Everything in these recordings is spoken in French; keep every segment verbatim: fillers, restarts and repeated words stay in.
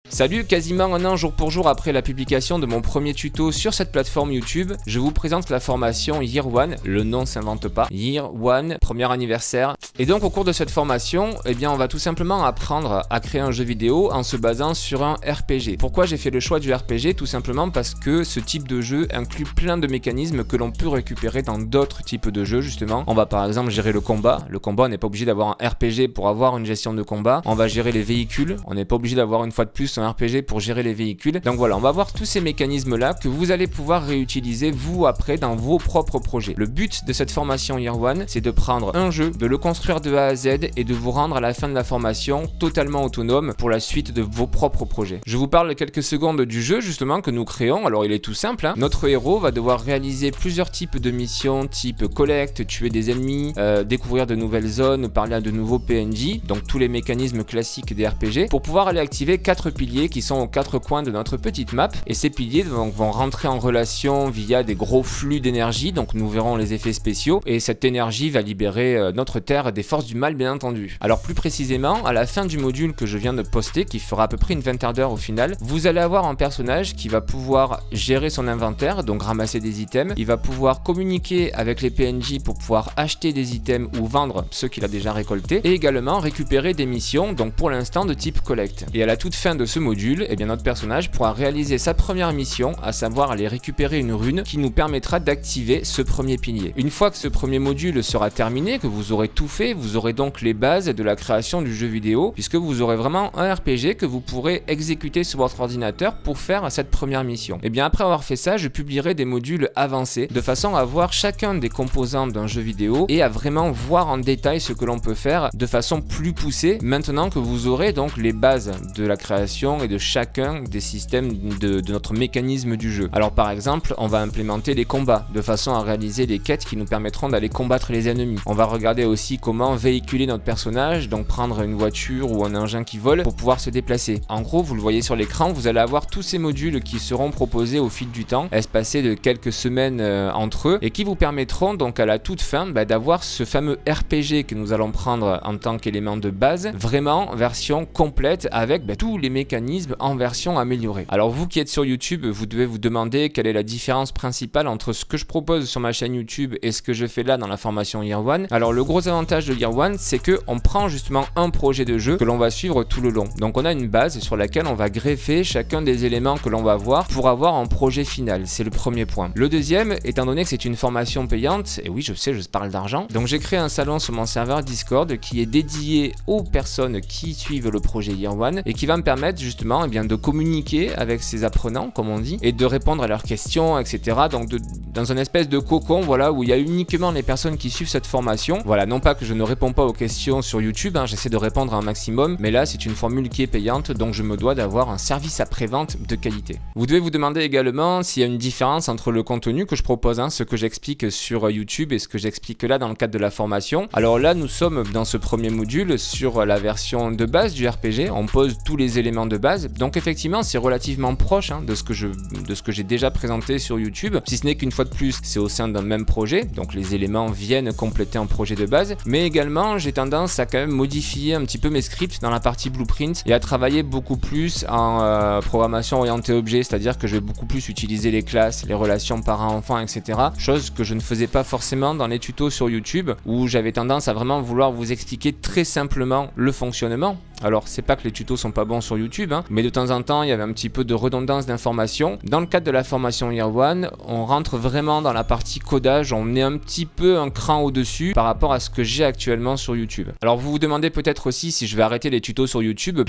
Salut, quasiment un an jour pour jour après la publication de mon premier tuto sur cette plateforme YouTube, je vous présente la formation Year One, le nom s'invente pas, Year One, premier anniversaire. Et donc au cours de cette formation, eh bien on va tout simplement apprendre à créer un jeu vidéo en se basant sur un R P G. Pourquoi j'ai fait le choix du R P G? Tout simplement parce que ce type de jeu inclut plein de mécanismes que l'on peut récupérer dans d'autres types de jeux justement. On va par exemple gérer le combat, le combat on n'est pas obligé d'avoir un R P G pour avoir une gestion de combat. On va gérer les véhicules, on n'est pas obligé d'avoir une fois de plus un R P G pour gérer les véhicules. Donc voilà, on va voir tous ces mécanismes là que vous allez pouvoir réutiliser vous après dans vos propres projets. Le but de cette formation Year One, c'est de prendre un jeu, de le construire de A à Z et de vous rendre à la fin de la formation totalement autonome pour la suite de vos propres projets. Je vous parle quelques secondes du jeu justement que nous créons. Alors il est tout simple, hein. Notre héros va devoir réaliser plusieurs types de missions, type collecte, tuer des ennemis, euh, découvrir de nouvelles zones, parler à de nouveaux P N J, donc tous les mécanismes classiques des R P G, pour pouvoir aller activer quatre piliers qui sont aux quatre coins de notre petite map. Et ces piliers donc, vont rentrer en relation via des gros flux d'énergie, donc nous verrons les effets spéciaux, et cette énergie va libérer euh, notre terre des forces du mal bien entendu. Alors plus précisément, à la fin du module que je viens de poster, qui fera à peu près une vingtaine d'heures au final, vous allez avoir un personnage qui va pouvoir gérer son inventaire, donc ramasser des items, il va pouvoir communiquer avec les P N J pour pouvoir acheter des items ou vendre ceux qu'il a déjà récoltés, et également récupérer des missions, donc pour l'instant de type collecte. Et à la toute fin de ce module, et eh bien notre personnage pourra réaliser sa première mission, à savoir aller récupérer une rune qui nous permettra d'activer ce premier pilier. Une fois que ce premier module sera terminé, que vous aurez tout fait, vous aurez donc les bases de la création du jeu vidéo, puisque vous aurez vraiment un R P G que vous pourrez exécuter sur votre ordinateur pour faire cette première mission. Et bien après avoir fait ça, je publierai des modules avancés, de façon à voir chacun des composants d'un jeu vidéo et à vraiment voir en détail ce que l'on peut faire de façon plus poussée, maintenant que vous aurez donc les bases de la création et de chacun des systèmes de, de notre mécanisme du jeu. Alors par exemple, on va implémenter les combats de façon à réaliser les quêtes qui nous permettront d'aller combattre les ennemis. On va regarder aussi comment véhiculer notre personnage, donc prendre une voiture ou un engin qui vole pour pouvoir se déplacer. En gros, vous le voyez sur l'écran, vous allez avoir tous ces modules qui seront proposés au fil du temps, espacés de quelques semaines euh, entre eux, et qui vous permettront donc à la toute fin bah, d'avoir ce fameux R P G que nous allons prendre en tant qu'élément de base, vraiment version complète avec bah, tous les mécanismes en version améliorée. Alors vous qui êtes sur YouTube, vous devez vous demander quelle est la différence principale entre ce que je propose sur ma chaîne YouTube et ce que je fais là dans la formation Year One. Alors le gros avantage de Year One, c'est que on prend justement un projet de jeu que l'on va suivre tout le long. Donc on a une base sur laquelle on va greffer chacun des éléments que l'on va voir pour avoir un projet final. C'est le premier point. Le deuxième, étant donné que c'est une formation payante, et oui je sais, je parle d'argent, donc j'ai créé un salon sur mon serveur Discord qui est dédié aux personnes qui suivent le projet Year One et qui va me permettre justement eh bien, de communiquer avec ces apprenants, comme on dit, et de répondre à leurs questions, et cetera. Donc de, dans une espèce de cocon, voilà, où il y a uniquement les personnes qui suivent cette formation. Voilà, non pas que je ne réponds pas aux questions sur YouTube, hein, j'essaie de répondre un maximum, mais là c'est une formule qui est payante, donc je me dois d'avoir un service après-vente de qualité. Vous devez vous demander également s'il y a une différence entre le contenu que je propose, hein, ce que j'explique sur YouTube et ce que j'explique là dans le cadre de la formation. Alors là, nous sommes dans ce premier module sur la version de base du R P G, on pose tous les éléments de base, donc effectivement c'est relativement proche hein, de ce que je de ce que j'ai déjà présenté sur YouTube, si ce n'est qu'une fois de plus c'est au sein d'un même projet, donc les éléments viennent compléter un projet de base, mais également j'ai tendance à quand même modifier un petit peu mes scripts dans la partie blueprint et à travailler beaucoup plus en euh, programmation orientée objet, c'est-à-dire que je vais beaucoup plus utiliser les classes, les relations parents-enfants, et cetera. Chose que je ne faisais pas forcément dans les tutos sur YouTube, où j'avais tendance à vraiment vouloir vous expliquer très simplement le fonctionnement. Alors c'est pas que les tutos sont pas bons sur YouTube, hein, mais de temps en temps il y avait un petit peu de redondance d'informations. Dans le cadre de la formation Year One, on rentre vraiment dans la partie codage, on est un petit peu un cran au-dessus par rapport à ce que j'ai actuellement sur YouTube. Alors vous vous demandez peut-être aussi si je vais arrêter les tutos sur YouTube.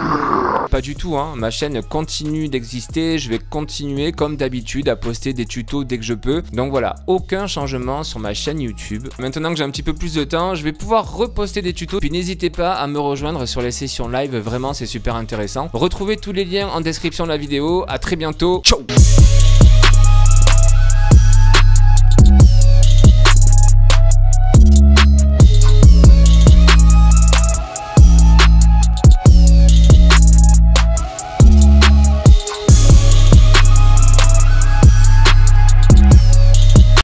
Pas du tout, hein. Ma chaîne continue d'exister, je vais continuer comme d'habitude à poster des tutos dès que je peux. Donc voilà, aucun changement sur ma chaîne YouTube. Maintenant que j'ai un petit peu plus de temps, je vais pouvoir reposter des tutos. Puis n'hésitez pas à me rejoindre sur les sessions live, vraiment c'est super intéressant. Retrouvez tous les liens en description de la vidéo, à très bientôt, ciao.